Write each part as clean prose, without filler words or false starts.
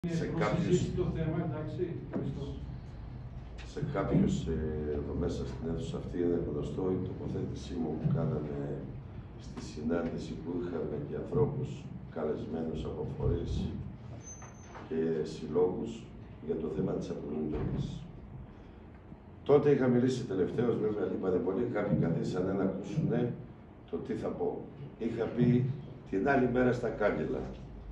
Σε κάποιους εδώ μέσα στην αίθουσα αυτή είναι γνωστό η τοποθέτησή μου που κάναμε στη συνάντηση που είχαμε και ανθρώπους καλεσμένους από φορείς και συλλόγους για το θέμα της απολύντων. Τότε είχα μιλήσει τελευταίως, βέβαια είπατε πολύ, κάποιοι καθίσανε να ακούσουν το τι θα πω. Είχα πει την άλλη μέρα στα κάγκελα.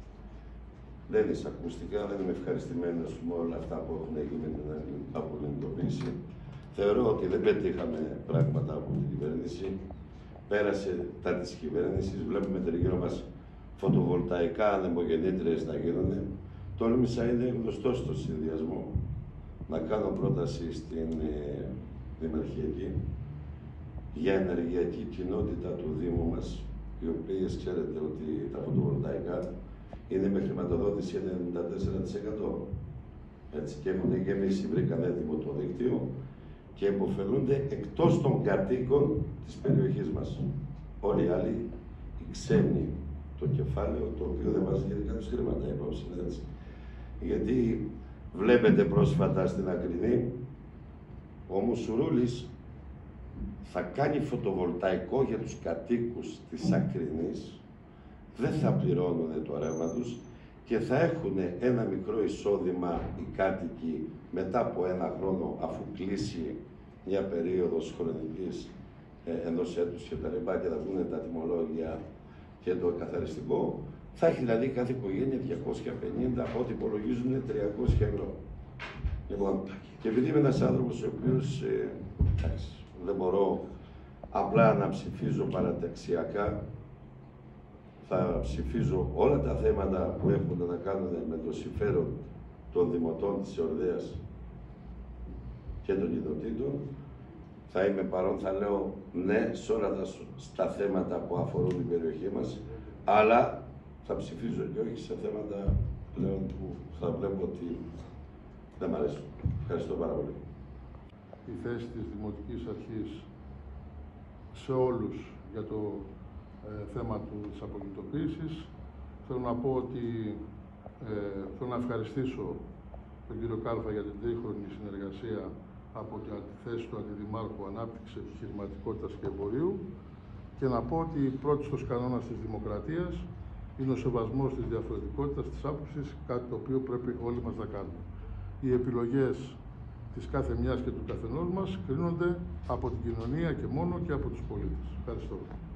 Δεν εισακούστηκα, δεν είμαι ευχαριστημένος με όλα αυτά που έχουν γίνει με την απολυντοποίηση. Θεωρώ ότι δεν πετύχαμε πράγματα από την κυβέρνηση. Πέρασε τα της κυβέρνησης, βλέπουμε τριγύρω μας φωτοβολταϊκά ανεμογεννήτριες να γίνονται. Τόλμησα, είναι γνωστό στο συνδυασμό, να κάνω πρόταση στην Δημαρχιακή για ενεργειακή κοινότητα του Δήμου μας, οι οποίες ξέρετε ότι τα φωτοβολταϊκά είναι με χρηματοδότηση 94%. Έτσι, και έχουν γεμίσει, βρήκαν έτοιμο το δίκτυο και υποφελούνται εκτός των κατοίκων της περιοχής μας. Όλοι οι άλλοι, οι ξένοι, το κεφάλαιο το οποίο δεν βάζει γιατί κάποιος χρήματα υπόψη, έτσι. Γιατί βλέπετε πρόσφατα στην Ακρινή, ο Μουσουρούλης θα κάνει φωτοβολταϊκό για τους κατοίκους της Ακρινής, δεν θα πληρώνουν το ρεύμα τους και θα έχουν ένα μικρό εισόδημα οι κάτοικοι μετά από ένα χρόνο, αφού κλείσει μια περίοδος χρονικής ενός έτους και τα λοιπά και θα βγουν τα τιμολόγια και το καθαριστικό, θα έχει δηλαδή κάθε οικογένεια 250, ό,τι υπολογίζουν 300 ευρώ. Λοιπόν, και επειδή είμαι ένας άνθρωπος ο οποίος δεν μπορώ απλά να ψηφίζω παραταξιακά, θα ψηφίζω όλα τα θέματα που έχουν να κάνουν με το συμφέρον των δημοτών της Εορδαίας και των κοινοτήτων. Θα είμαι παρόν, θα λέω ναι σε όλα τα θέματα που αφορούν την περιοχή μας, αλλά θα ψηφίζω και όχι σε θέματα πλέον που θα βλέπω ότι δεν μ' αρέσουν. Ευχαριστώ πάρα πολύ. Η θέση της Δημοτικής Αρχής σε όλους για το θέμα της απολυτοποίησης. Θέλω να πω ότι θέλω να ευχαριστήσω τον κύριο Κάλφα για την τρίχρονη συνεργασία από τη θέση του Αντιδημάρχου Ανάπτυξης, Επιχειρηματικότητας και Εμπορίου και να πω ότι πρώτιστος κανόνας της δημοκρατίας είναι ο σεβασμός της διαφορετικότητας, της άποψης, κάτι το οποίο πρέπει όλοι μας να κάνουμε. Οι επιλογές της κάθε μιας και του καθενός μας κρίνονται από την κοινωνία και μόνο και από τους πολίτες. Ευχαριστώ.